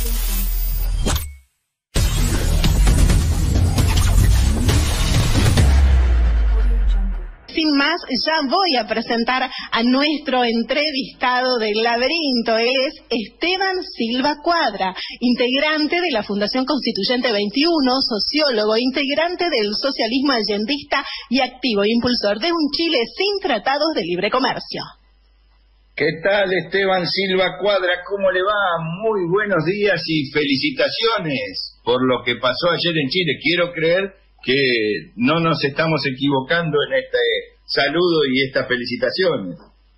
Sin más, ya voy a presentar a nuestro entrevistado del laberinto. Él es Esteban Silva Cuadra, integrante de la Fundación Constituyente 21, sociólogo, integrante del socialismo allendista y activo impulsor de un Chile sin tratados de libre comercio. ¿Qué tal, Esteban Silva Cuadra? ¿Cómo le va? Muy buenos días y felicitaciones por lo que pasó ayer en Chile. Quiero creer que no nos estamos equivocando en este saludo y estas felicitaciones.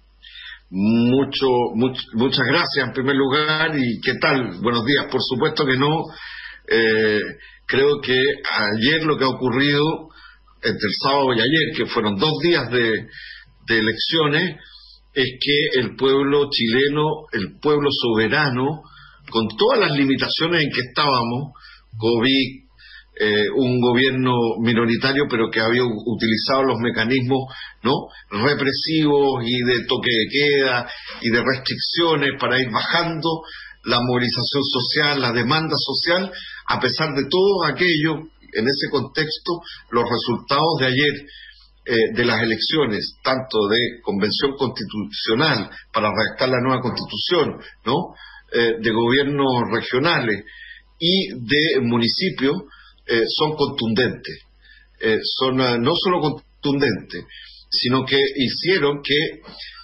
Muchas gracias en primer lugar. ¿Y qué tal? Buenos días. Por supuesto que no. Creo que ayer lo que ha ocurrido, entre el sábado y ayer, que fueron 2 días de elecciones, es que el pueblo chileno, el pueblo soberano, con todas las limitaciones en que estábamos, COVID, un gobierno minoritario pero que había utilizado los mecanismos, ¿no?, represivos y de toque de queda y de restricciones para ir bajando la movilización social, la demanda social. A pesar de todo aquello, en ese contexto, los resultados de ayer, de las elecciones, tanto de convención constitucional para redactar la nueva constitución, ¿no?, de gobiernos regionales y de municipios, son contundentes. Son no solo contundentes, sino que hicieron que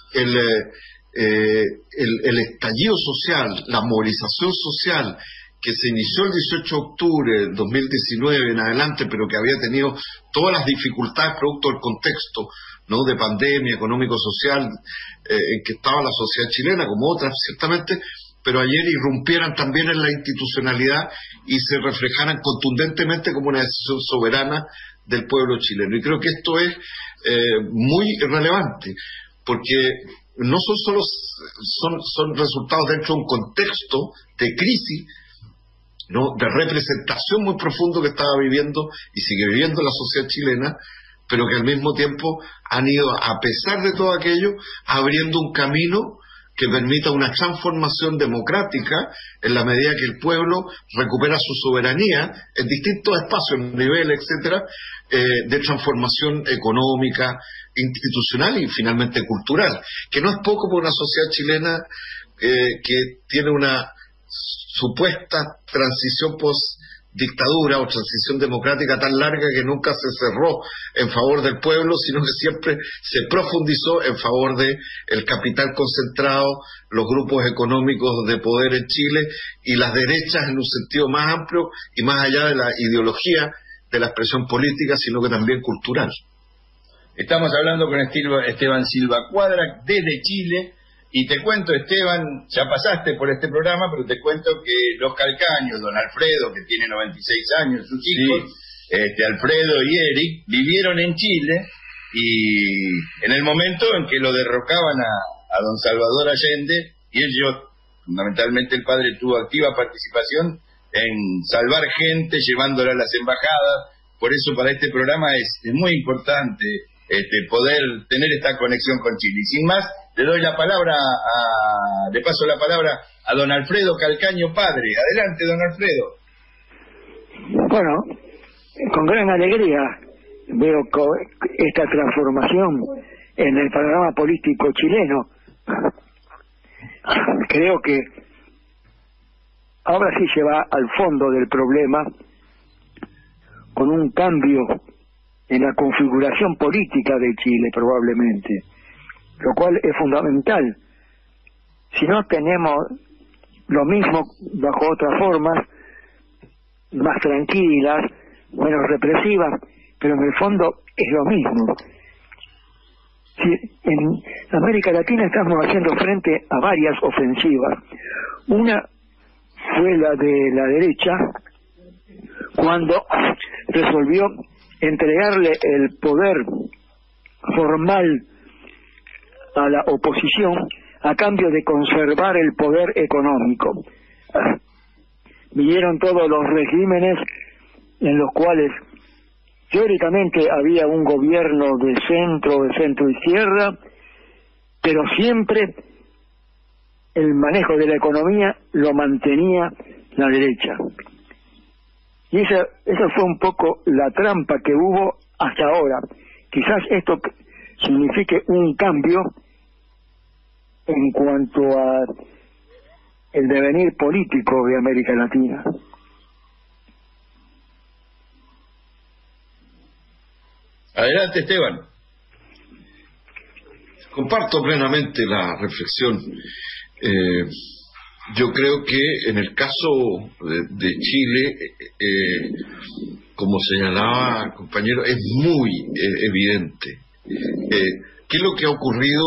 el estallido social, la movilización social que se inició el 18 de octubre del 2019 en adelante, pero que había tenido todas las dificultades producto del contexto, ¿no?, de pandemia económico-social en que estaba la sociedad chilena, como otras ciertamente, pero ayer irrumpieran también en la institucionalidad y se reflejaran contundentemente como una decisión soberana del pueblo chileno. Y creo que esto es muy relevante, porque no son solo son resultados dentro de un contexto de crisis, ¿no?, de representación muy profundo que estaba viviendo y sigue viviendo la sociedad chilena, pero que al mismo tiempo han ido, a pesar de todo aquello, abriendo un camino que permita una transformación democrática en la medida que el pueblo recupera su soberanía en distintos espacios, niveles, etcétera, de transformación económica, institucional y finalmente cultural, que no es poco para una sociedad chilena que tiene una supuesta transición post-dictadura o transición democrática tan larga que nunca se cerró en favor del pueblo, sino que siempre se profundizó en favor de el capital concentrado, los grupos económicos de poder en Chile y las derechas en un sentido más amplio y más allá de la ideología de la expresión política, sino que también cultural. Estamos hablando con Esteban Silva Cuadra desde Chile. Y te cuento, Esteban, ya pasaste por este programa, pero te cuento que los calcaños, don Alfredo, que tiene 96 años, sus hijos, sí, Alfredo y Eric, vivieron en Chile, y en el momento en que lo derrocaban a don Salvador Allende, y ellos, fundamentalmente el padre, tuvo activa participación en salvar gente, llevándola a las embajadas. Por eso para este programa es muy importante poder tener esta conexión con Chile. Y sin más, le doy la palabra le paso la palabra a don Alfredo Calcaño Padre. Adelante, don Alfredo. Bueno, con gran alegría veo esta transformación en el panorama político chileno. Creo que ahora sí se va al fondo del problema con un cambio en la configuración política de Chile, probablemente, lo cual es fundamental. Si no tenemos lo mismo bajo otras formas, más tranquilas, menos represivas, pero en el fondo es lo mismo. Si en América Latina estamos haciendo frente a varias ofensivas. Una fue la de la derecha, cuando resolvió entregarle el poder formal a la oposición a cambio de conservar el poder económico. Vinieron todos los regímenes en los cuales teóricamente había un gobierno de centro izquierda, pero siempre el manejo de la economía lo mantenía la derecha. Y esa fue un poco la trampa que hubo hasta ahora. Quizás esto signifique un cambio en cuanto a el devenir político de América Latina. Adelante, Esteban. Comparto plenamente la reflexión. Yo creo que en el caso de Chile, como señalaba el compañero, es muy evidente. ¿Qué es lo que ha ocurrido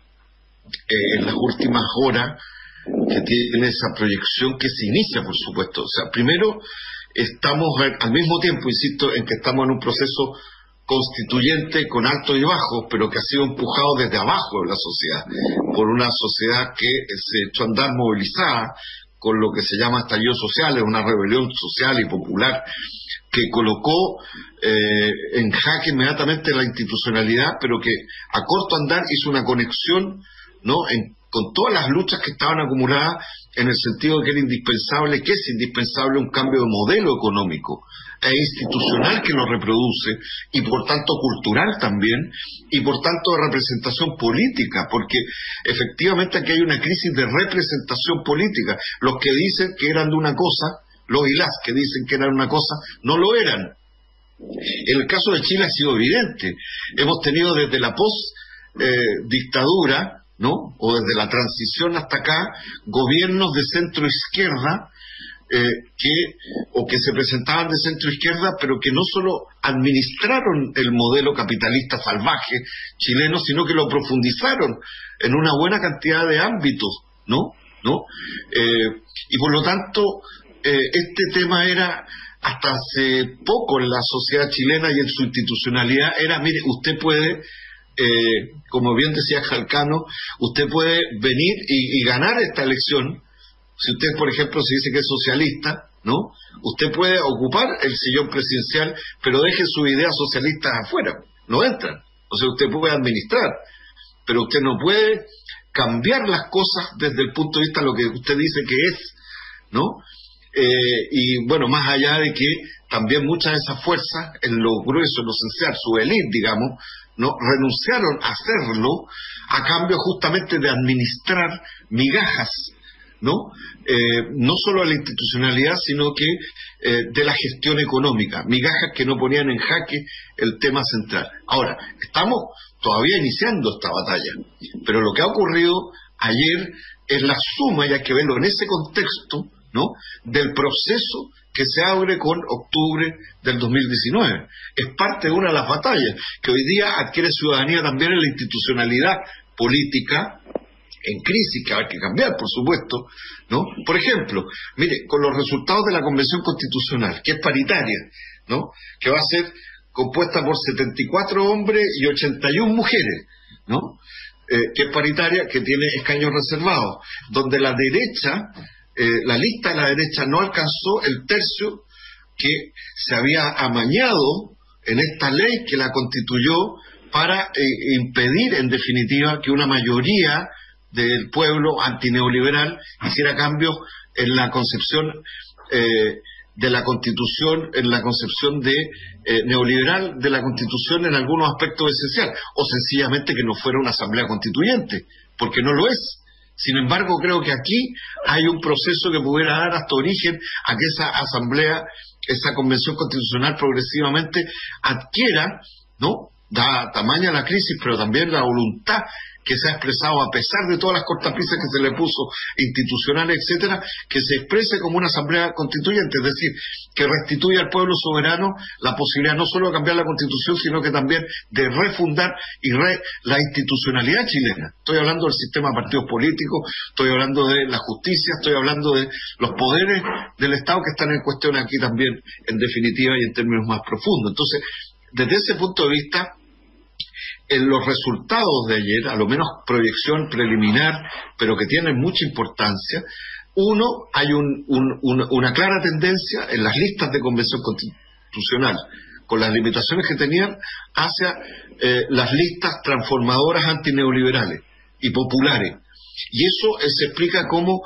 en las últimas horas que tiene esa proyección que se inicia, por supuesto? O sea, primero, estamos al mismo tiempo, insisto, en que estamos en un proceso constituyente con altos y bajos, pero que ha sido empujado desde abajo de la sociedad, por una sociedad que se echó a andar movilizada con lo que se llama estallido social, es una rebelión social y popular que colocó en jaque inmediatamente la institucionalidad, pero que a corto andar hizo una conexión, ¿no?, con todas las luchas que estaban acumuladas, en el sentido de que era indispensable, que es indispensable un cambio de modelo económico e institucional que lo reproduce, y por tanto cultural también, y por tanto de representación política, porque efectivamente aquí hay una crisis de representación política. Los que dicen que eran de una cosa, los y las que dicen que eran una cosa, no lo eran. En el caso de Chile ha sido evidente. Hemos tenido desde la post-dictadura, ¿no?, o desde la transición hasta acá, gobiernos de centro izquierda que se presentaban de centro izquierda, pero que no solo administraron el modelo capitalista salvaje chileno, sino que lo profundizaron en una buena cantidad de ámbitos, ¿no? Y por lo tanto, este tema era, hasta hace poco en la sociedad chilena y en su institucionalidad, era, mire, usted puede, como bien decía Jalcano, usted puede venir y ganar esta elección. Si usted, por ejemplo, se dice que es socialista, ¿no?, usted puede ocupar el sillón presidencial, pero deje sus ideas socialistas afuera, no entran. O sea, usted puede administrar, pero usted no puede cambiar las cosas desde el punto de vista de lo que usted dice que es, ¿no? Y bueno, más allá de que también muchas de esas fuerzas, en lo grueso, en lo esencial, su élite, digamos, ¿no?, renunciaron a hacerlo a cambio justamente de administrar migajas, ¿no? No solo a la institucionalidad, sino que de la gestión económica, migajas que no ponían en jaque el tema central. Ahora, estamos todavía iniciando esta batalla, pero lo que ha ocurrido ayer es la suma, y hay que verlo en ese contexto, ¿no?, del proceso que se abre con octubre del 2019. Es parte de una de las batallas que hoy día adquiere ciudadanía también en la institucionalidad política en crisis, que hay que cambiar, por supuesto, ¿no? Por ejemplo, mire, con los resultados de la Convención Constitucional, que es paritaria, ¿no?, que va a ser compuesta por 74 hombres y 81 mujeres, ¿no?, que es paritaria, que tiene escaños reservados, donde la derecha, la lista de la derecha no alcanzó el tercio que se había amañado en esta ley que la constituyó para impedir, en definitiva, que una mayoría del pueblo antineoliberal hiciera cambios en la concepción de la Constitución, en la concepción de neoliberal de la Constitución en algunos aspectos esenciales, o sencillamente que no fuera una asamblea constituyente, porque no lo es. Sin embargo, creo que aquí hay un proceso que pudiera dar hasta origen a que esa asamblea, esa convención constitucional progresivamente adquiera, ¿no?, da tamaño a la crisis, pero también la voluntad que se ha expresado a pesar de todas las cortapisas que se le puso, institucionales, etcétera, que se exprese como una asamblea constituyente, es decir, que restituya al pueblo soberano la posibilidad no solo de cambiar la Constitución, sino que también de refundar la institucionalidad chilena. Estoy hablando del sistema de partidos políticos, estoy hablando de la justicia, estoy hablando de los poderes del Estado que están en cuestión aquí también, en definitiva y en términos más profundos. Entonces, desde ese punto de vista, en los resultados de ayer, a lo menos proyección preliminar, pero que tienen mucha importancia, uno, hay una clara tendencia en las listas de convención constitucional, con las limitaciones que tenían, hacia las listas transformadoras antineoliberales y populares. Y eso se explica como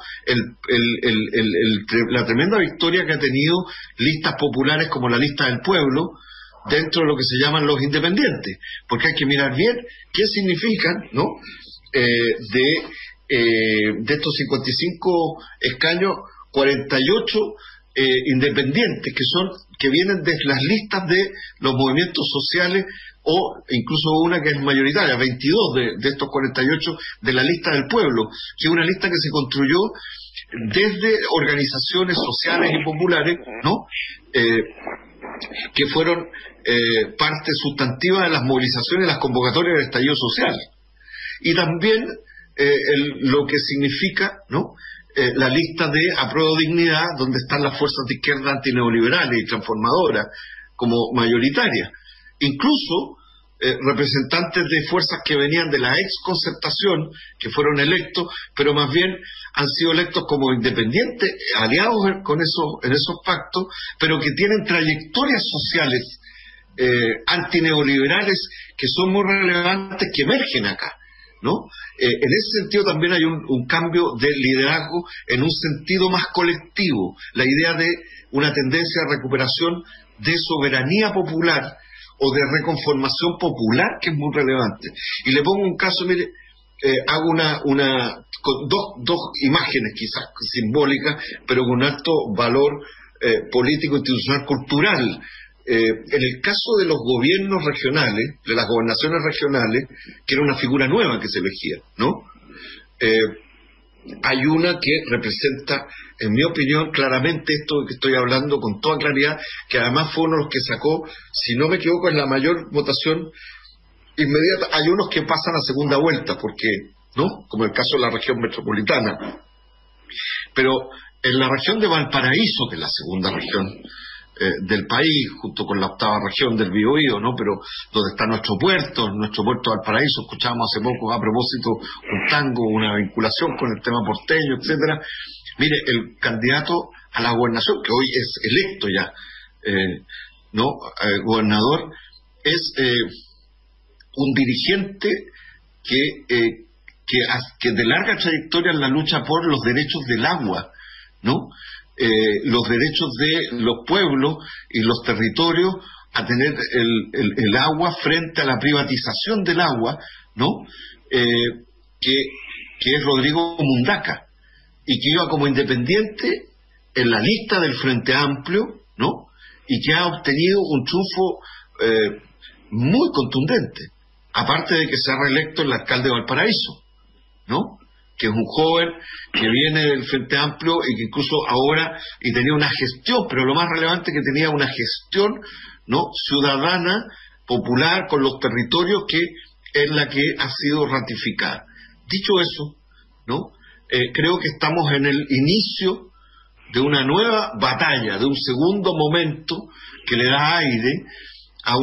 la tremenda victoria que ha tenido listas populares como la Lista del Pueblo dentro de lo que se llaman los independientes, porque hay que mirar bien qué significan, ¿no? De estos 55 escaños, 48 independientes que vienen de las listas de los movimientos sociales, o incluso una que es mayoritaria, 22 de estos 48 de la Lista del Pueblo, que es una lista que se construyó desde organizaciones sociales y populares, ¿no? Que fueron parte sustantiva de las movilizaciones y las convocatorias del estallido social. Y también lo que significa, ¿no? La lista de Apruebo Dignidad, donde están las fuerzas de izquierda antineoliberales y transformadoras como mayoritarias. Incluso representantes de fuerzas que venían de la ex-concertación, que fueron electos, pero más bien han sido electos como independientes, aliados en esos pactos, pero que tienen trayectorias sociales antineoliberales que son muy relevantes, que emergen acá, ¿no? En ese sentido también hay un cambio de liderazgo en un sentido más colectivo, la idea de una tendencia de recuperación de soberanía popular o de reconformación popular, que es muy relevante. Y le pongo un caso, mire, hago con dos imágenes quizás simbólicas, pero con alto valor político, institucional, cultural. En el caso de los gobiernos regionales, de las gobernaciones regionales, que era una figura nueva que se elegía, ¿no? Hay una que representa, en mi opinión, claramente esto que estoy hablando con toda claridad, que además fue uno de los que sacó, si no me equivoco, es la mayor votación inmediata. Hay unos que pasan a segunda vuelta, porque, ¿no? Como el caso de la región metropolitana. Pero en la región de Valparaíso, que es la segunda región del país, junto con la octava región del Biobío, ¿no? Pero donde está nuestro puerto Valparaíso, escuchábamos hace poco a propósito un tango, una vinculación con el tema porteño, etcétera. Mire, el candidato a la gobernación, que hoy es electo ya, gobernador, es un dirigente que de larga trayectoria en la lucha por los derechos del agua, ¿no? Los derechos de los pueblos y los territorios a tener el agua frente a la privatización del agua, ¿no? Que es Rodrigo Mundaca, y que iba como independiente en la lista del Frente Amplio, ¿no? Y que ha obtenido un triunfo muy contundente, aparte de que se ha reelecto el alcalde de Valparaíso, ¿no? Que es un joven que viene del Frente Amplio y que incluso ahora, y tenía una gestión, pero lo más relevante es que tenía una gestión, ¿no? Ciudadana, popular, con los territorios, que es la que ha sido ratificada. Dicho eso, ¿no? Creo que estamos en el inicio de una nueva batalla, de un segundo momento que le da aire a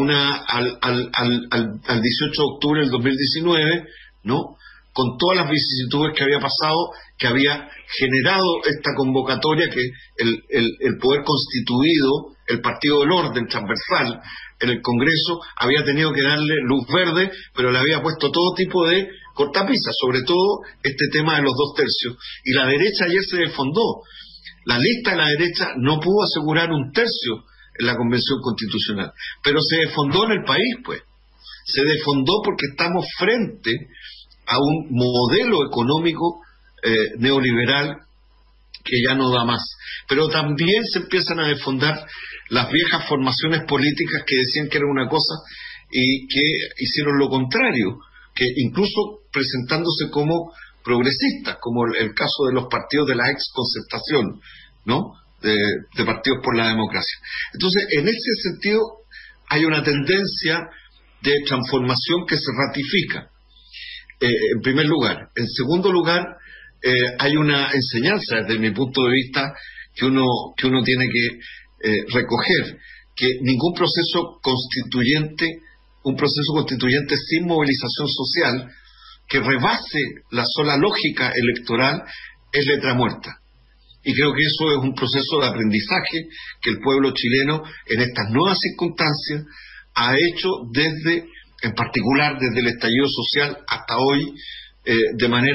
al 18 de octubre del 2019, ¿no? Con todas las vicisitudes que había pasado, que había generado esta convocatoria, que el poder constituido, el Partido del Orden transversal en el Congreso, había tenido que darle luz verde, pero le había puesto todo tipo de cortapisas, sobre todo este tema de los 2 tercios. Y la derecha ayer se desfondó. La lista de la derecha no pudo asegurar 1 tercio en la Convención Constitucional, pero se desfondó en el país, pues. Se desfondó porque estamos frente a un modelo económico neoliberal que ya no da más. Pero también se empiezan a desfondar las viejas formaciones políticas que decían que era una cosa y que hicieron lo contrario, que incluso presentándose como progresistas, como el caso de los partidos de la ex-concertación, ¿no? De partidos por la democracia. Entonces, en ese sentido, hay una tendencia de transformación que se ratifica. En primer lugar. En segundo lugar, hay una enseñanza desde mi punto de vista que uno tiene que recoger, que ningún proceso constituyente, un proceso constituyente sin movilización social que rebase la sola lógica electoral, es letra muerta. Y creo que eso es un proceso de aprendizaje que el pueblo chileno en estas nuevas circunstancias ha hecho en particular desde el estallido social hasta hoy, de manera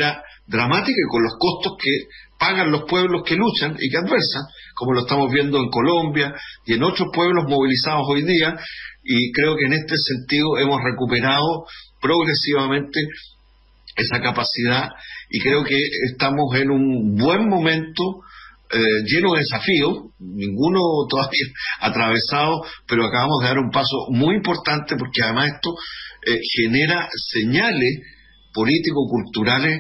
dramática y con los costos que pagan los pueblos que luchan y que adversan, como lo estamos viendo en Colombia y en otros pueblos movilizados hoy día, y creo que en este sentido hemos recuperado progresivamente esa capacidad y creo que estamos en un buen momento lleno de desafíos, ninguno todavía atravesado, pero acabamos de dar un paso muy importante porque además esto genera señales político-culturales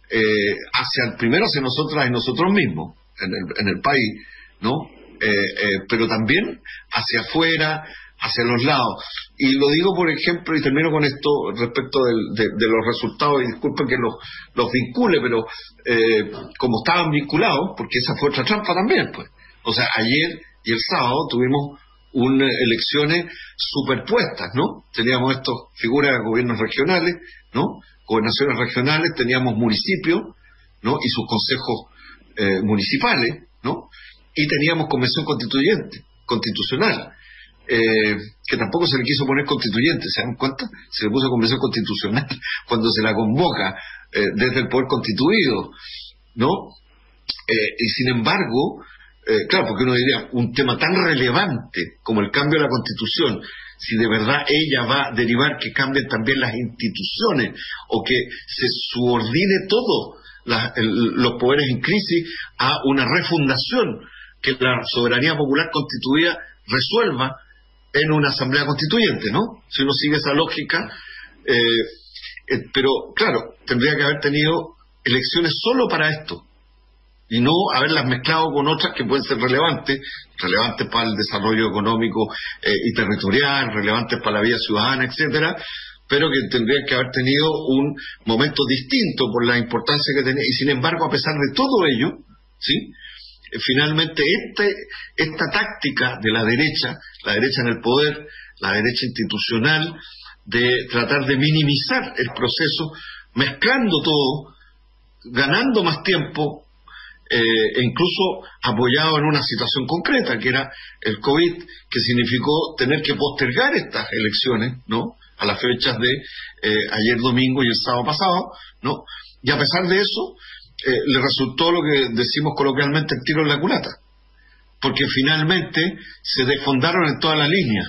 primero hacia nosotras y nosotros mismos en el país, ¿no? Pero también hacia afuera, hacia los lados. Y lo digo, por ejemplo, y termino con esto respecto de los resultados, y disculpen que los vincule, pero como estaban vinculados, porque esa fue otra trampa también, pues. O sea, ayer y el sábado tuvimos elecciones superpuestas, ¿no? Teníamos figuras de gobiernos regionales, ¿no? Gobernaciones regionales, teníamos municipios, ¿no? Y sus consejos municipales, ¿no? Y teníamos convención constitucional, que tampoco se le quiso poner constituyente, ¿se dan cuenta? Se le puso convención constitucional cuando se la convoca desde el poder constituido, ¿no? Y sin embargo, claro, porque uno diría, un tema tan relevante como el cambio de la Constitución, si de verdad ella va a derivar que cambien también las instituciones o que se subordine todo los poderes en crisis a una refundación que la soberanía popular constituida resuelva en una asamblea constituyente, ¿no? Si uno sigue esa lógica, pero claro, tendría que haber tenido elecciones solo para esto y no haberlas mezclado con otras que pueden ser relevantes para el desarrollo económico y territorial, relevantes para la vida ciudadana, etcétera, pero que tendrían que haber tenido un momento distinto por la importancia que tenía. Y sin embargo, a pesar de todo ello, ¿sí?, finalmente esta táctica de la derecha en el poder, la derecha institucional, de tratar de minimizar el proceso, mezclando todo, ganando más tiempo, e incluso apoyado en una situación concreta, que era el COVID, que significó tener que postergar estas elecciones, ¿no?, a las fechas de ayer domingo y el sábado pasado, ¿no? Y a pesar de eso, le resultó lo que decimos coloquialmente el tiro en la culata, porque finalmente se desfondaron en toda la línea.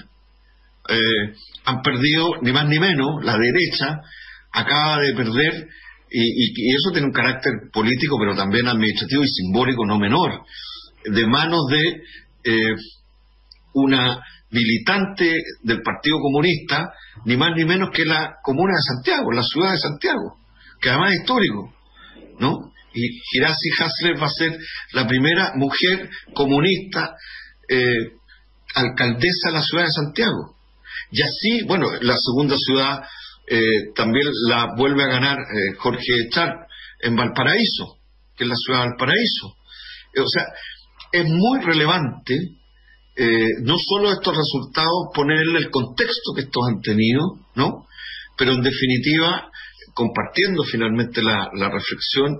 Han perdido ni más ni menos, la derecha acaba de perder, y eso tiene un carácter político pero también administrativo y simbólico no menor, de manos de una militante del Partido Comunista, ni más ni menos que la comuna de Santiago, la ciudad de Santiago, que además es histórico, ¿no? Y Hirasi Hasler va a ser la primera mujer comunista alcaldesa de la ciudad de Santiago. Y así, bueno, la segunda ciudad también la vuelve a ganar Jorge Char en Valparaíso, que es la ciudad de Valparaíso. O sea, es muy relevante no solo estos resultados, ponerle el contexto que estos han tenido, ¿no? Pero en definitiva, compartiendo finalmente la reflexión,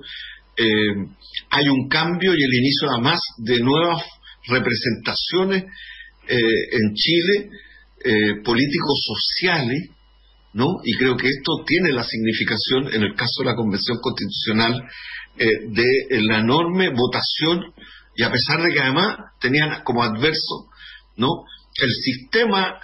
hay un cambio y el inicio además de nuevas representaciones en Chile, políticos sociales, ¿no? Y creo que esto tiene la significación, en el caso de la Convención Constitucional, de la enorme votación, y a pesar de que además tenían como adverso, ¿no?, el sistema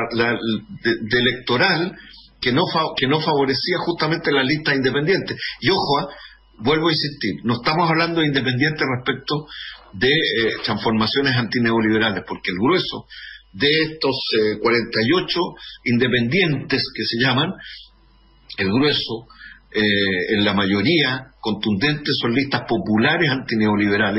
de electoral que no favorecía justamente las listas independientes. Y ojo, vuelvo a insistir, no estamos hablando de independientes respecto de transformaciones antineoliberales, porque el grueso de estos 48 independientes que se llaman, el grueso, en la mayoría contundente, son listas populares antineoliberales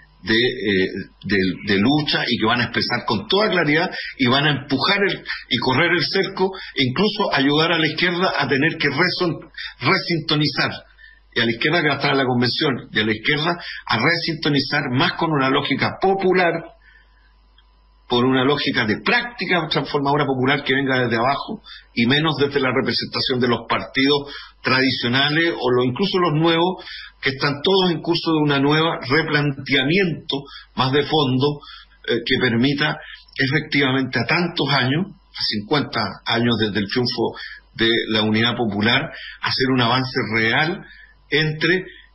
de lucha, y que van a expresar con toda claridad y van a empujar y correr el cerco, e incluso ayudar a la izquierda a tener que resintonizar, y a la izquierda que va a estar en la convención, y a la izquierda a resintonizar más con una lógica popular, por una lógica de práctica transformadora popular que venga desde abajo y menos desde la representación de los partidos tradicionales o incluso los nuevos, que están todos en curso de una nueva replanteamiento más de fondo que permita efectivamente a tantos años, a 50 años desde el triunfo de la Unidad Popular, hacer un avance real entre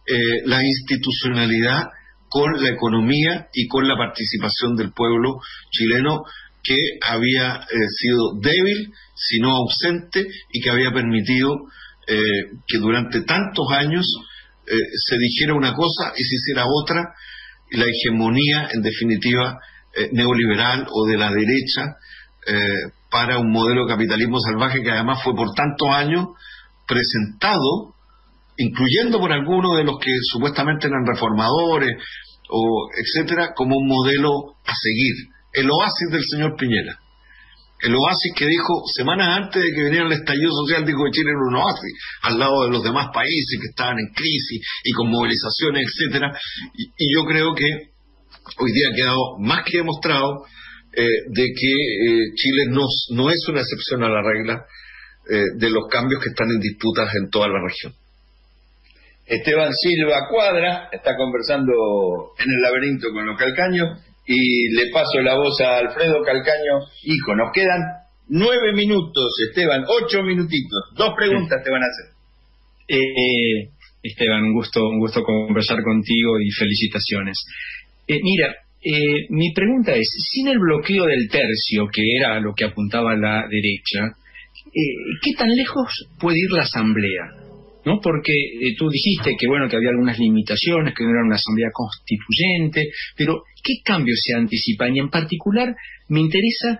la institucionalidad con la economía y con la participación del pueblo chileno, que había sido débil, si no ausente, y que había permitido que durante tantos años se dijera una cosa y se hiciera otra, y la hegemonía, en definitiva, neoliberal o de la derecha, para un modelo de capitalismo salvaje que además fue por tantos años presentado, incluyendo por algunos de los que supuestamente eran reformadores, o etcétera, como un modelo a seguir. El oasis del señor Piñera. El oasis que dijo, semanas antes de que viniera el estallido social, dijo que Chile era un oasis, al lado de los demás países que estaban en crisis y con movilizaciones, etcétera. Y yo creo que hoy día ha quedado más que demostrado de que Chile no es una excepción a la regla de los cambios que están en disputas en toda la región. Esteban Silva Cuadra está conversando en el laberinto con los Calcaños, y le paso la voz a Alfredo Calcaño. Hijo, nos quedan 9 minutos, Esteban, 8 minutitos. 2 preguntas te van a hacer. Esteban, un gusto conversar contigo y felicitaciones. Mira, mi pregunta es, sin el bloqueo del tercio, que era lo que apuntaba la derecha, ¿qué tan lejos puede ir la Asamblea? ¿No? Porque tú dijiste que bueno, que había algunas limitaciones, que no era una asamblea constituyente, pero ¿qué cambios se anticipan? Y en particular me interesa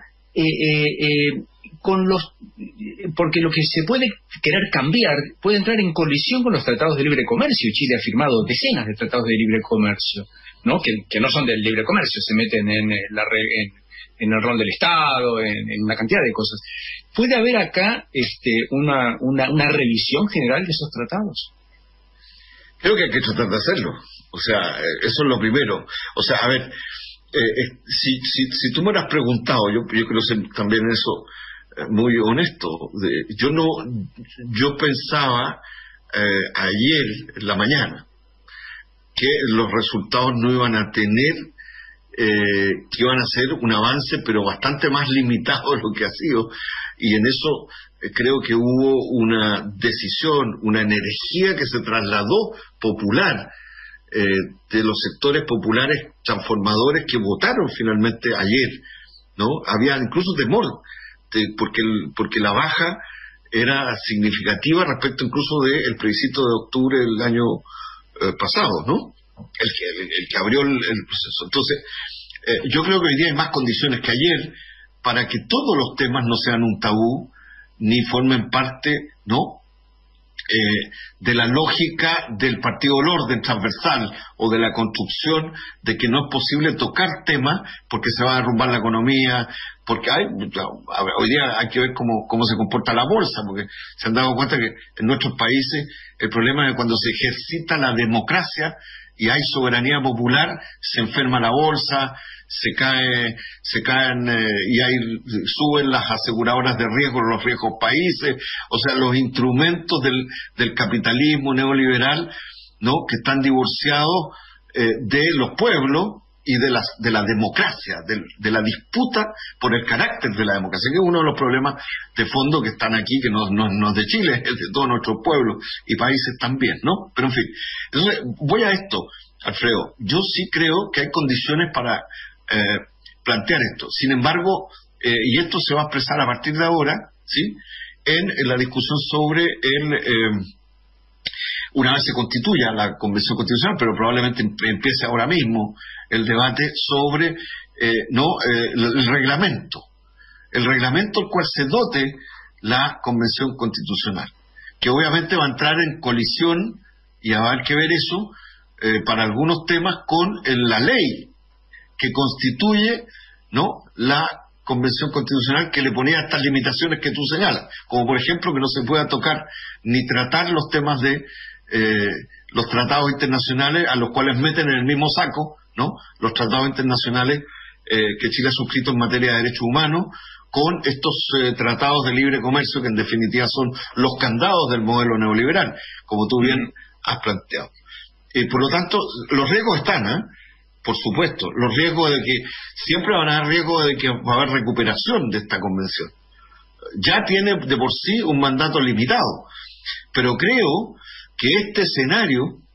porque lo que se puede querer cambiar puede entrar en colisión con los tratados de libre comercio, y Chile ha firmado decenas de tratados de libre comercio, ¿no? Que no son del libre comercio, se meten en el rol del Estado, en una cantidad de cosas. ¿Puede haber acá una revisión general de esos tratados? Creo que hay que tratar de hacerlo. O sea, eso es lo primero. O sea, a ver, si tú me hubieras preguntado, yo creo ser también eso muy honesto. Yo pensaba ayer en la mañana que los resultados no iban a tener, que iban a ser un avance, pero bastante más limitado de lo que ha sido. Y en eso creo que hubo una decisión, una energía que se trasladó popular, de los sectores populares transformadores que votaron finalmente ayer, ¿no? Había incluso temor, porque la baja era significativa respecto incluso del plebiscito de octubre del año pasado, ¿no? El que abrió el proceso. Entonces, yo creo que hoy día hay más condiciones que ayer para que todos los temas no sean un tabú ni formen parte, ¿no?, de la lógica del partido del orden transversal o de la construcción de que no es posible tocar temas porque se va a derrumbar la economía, porque hoy día hay que ver cómo se comporta la bolsa, porque se han dado cuenta que en nuestros países el problema es que cuando se ejercita la democracia y hay soberanía popular, se enferma la bolsa, se caen y suben las aseguradoras de riesgo en los riesgos países. O sea, los instrumentos del capitalismo neoliberal, ¿no?, que están divorciados de los pueblos y de la democracia, de la disputa por el carácter de la democracia, que es uno de los problemas de fondo que están aquí, que no es de Chile, es de todos nuestros pueblos y países también, ¿no? Pero en fin, entonces voy a esto, Alfredo. Yo sí creo que hay condiciones para plantear esto. Sin embargo, y esto se va a expresar a partir de ahora, ¿sí?, en la discusión sobre una vez se constituya la Convención Constitucional, pero probablemente empiece ahora mismo el debate sobre el reglamento al cual se dote la Convención Constitucional, que obviamente va a entrar en colisión, y va a haber que ver eso para algunos temas con la ley que constituye, ¿no?, la Convención Constitucional, que le ponía estas limitaciones que tú señalas, como por ejemplo que no se pueda tocar ni tratar los temas de los tratados internacionales, a los cuales meten en el mismo saco, ¿no?, los tratados internacionales que Chile ha suscrito en materia de derechos humanos, con estos tratados de libre comercio que en definitiva son los candados del modelo neoliberal, como tú bien has planteado. Por lo tanto, los riesgos están, por supuesto, los riesgos de que siempre van a haber riesgos de que va a haber recuperación de esta convención. Ya tiene de por sí un mandato limitado, pero creo que este escenario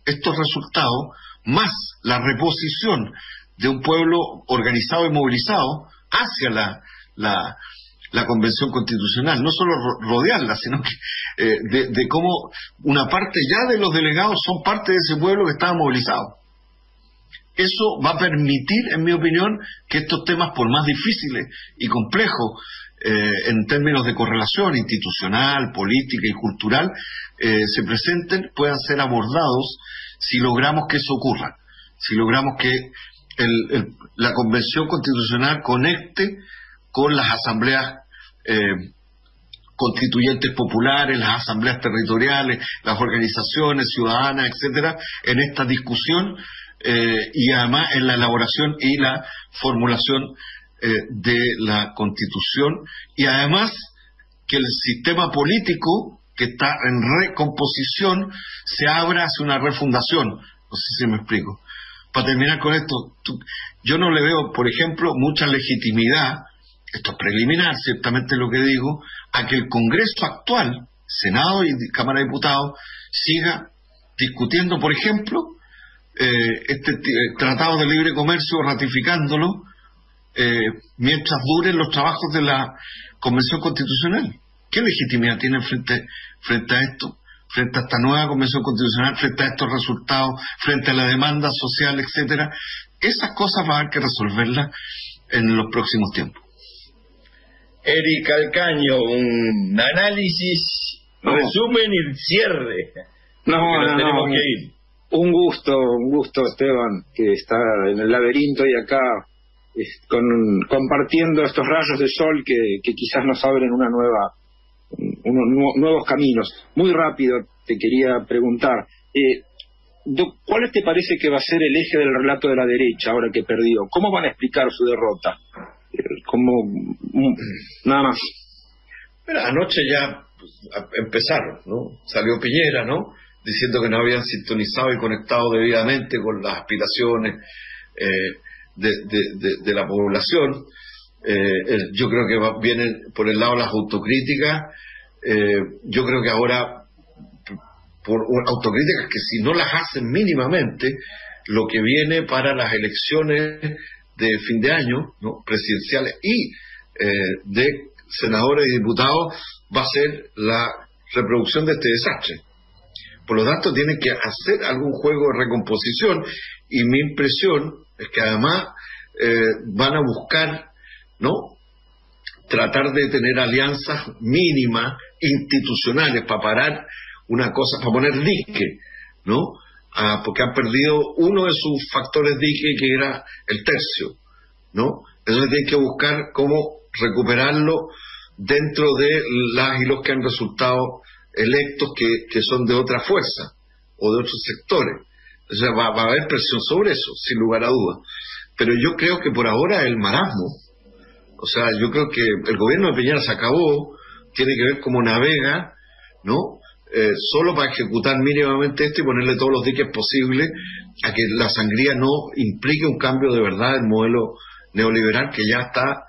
estos resultados, más la reposición de un pueblo organizado y movilizado hacia la Convención Constitucional, no solo rodearla, sino que de cómo una parte ya de los delegados son parte de ese pueblo que estaba movilizado. Eso va a permitir, en mi opinión, que estos temas, por más difíciles y complejos en términos de correlación institucional, política y cultural, se presenten, puedan ser abordados si logramos que eso ocurra, si logramos que la Convención Constitucional conecte con las asambleas constituyentes populares, las asambleas territoriales, las organizaciones ciudadanas, etcétera, en esta discusión y además en la elaboración y la formulación de la Constitución, y además que el sistema político que está en recomposición se abra hacia una refundación. No sé si me explico. Para terminar con esto, yo no le veo, por ejemplo, mucha legitimidad, esto es preliminar, ciertamente lo que digo, a que el Congreso actual, Senado y Cámara de Diputados, siga discutiendo, por ejemplo, este Tratado de Libre Comercio, ratificándolo, mientras duren los trabajos de la Convención Constitucional. ¿Qué legitimidad tienen frente a esto? Frente a esta nueva Convención Constitucional, frente a estos resultados, frente a la demanda social, etcétera. Esas cosas va a haber que resolverlas en los próximos tiempos. Eric Calcaño, un análisis, resumen y cierre. Tenemos que ir. Un gusto, Esteban, que está en el laberinto y acá compartiendo estos rayos de sol que quizás nos abren nuevos caminos. Muy rápido te quería preguntar, ¿cuál te parece que va a ser el eje del relato de la derecha ahora que perdió? ¿Cómo van a explicar su derrota? Nada más. Pero anoche ya empezaron, ¿no? Salió Piñera, ¿no? Diciendo que no habían sintonizado y conectado debidamente con las aspiraciones de la población. Yo creo que vienen por el lado de las autocríticas. Yo creo que ahora, por autocríticas que si no las hacen mínimamente, lo que viene para las elecciones de fin de año, ¿no?, presidenciales y de senadores y diputados, va a ser la reproducción de este desastre. Por lo tanto, tienen que hacer algún juego de recomposición, y mi impresión es que además van a buscar, ¿no?, tratar de tener alianzas mínimas, institucionales, para parar una cosa, para poner dique, ¿no? Porque han perdido uno de sus factores dique, que era el tercio, ¿no? Entonces tienen que buscar cómo recuperarlo dentro de las y los que han resultado electos que son de otra fuerza o de otros sectores. O sea, va a haber presión sobre eso, sin lugar a dudas. Pero yo creo que por ahora el marasmo, o sea, yo creo que el gobierno de Piñera se acabó, tiene que ver cómo navega, ¿no? Solo para ejecutar mínimamente esto y ponerle todos los diques posibles a que la sangría no implique un cambio de verdad del modelo neoliberal que ya está,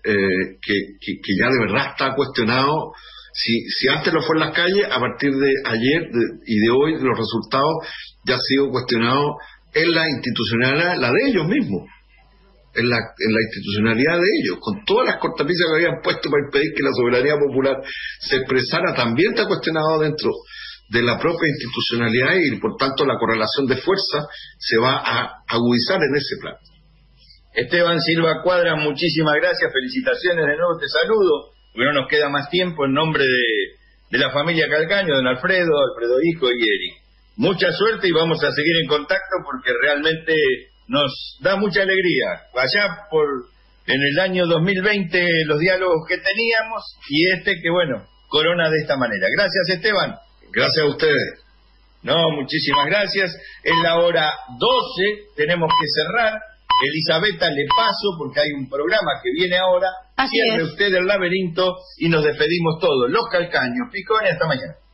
que ya de verdad está cuestionado. Si antes lo fue en las calles, a partir de ayer y de hoy los resultados ya han sido cuestionados en la institucionalidad, la de ellos mismos, en la institucionalidad de ellos, con todas las cortapisas que habían puesto para impedir que la soberanía popular se expresara, también está cuestionado dentro de la propia institucionalidad, y por tanto la correlación de fuerza se va a agudizar en ese plan. Esteban Silva Cuadra, muchísimas gracias, felicitaciones de nuevo, te saludo, porque no nos queda más tiempo, en nombre de la familia Calcaño, don Alfredo Hijo y Eric. Mucha suerte y vamos a seguir en contacto, porque realmente nos da mucha alegría. Allá en el año 2020 los diálogos que teníamos, y que bueno, corona de esta manera. Gracias, Esteban. Gracias a ustedes. No, muchísimas gracias. Es la hora 12, tenemos que cerrar. Elisabetta, le paso porque hay un programa que viene ahora. Cierre usted el laberinto y nos despedimos todos. Los Calcaños, Picón, hasta mañana.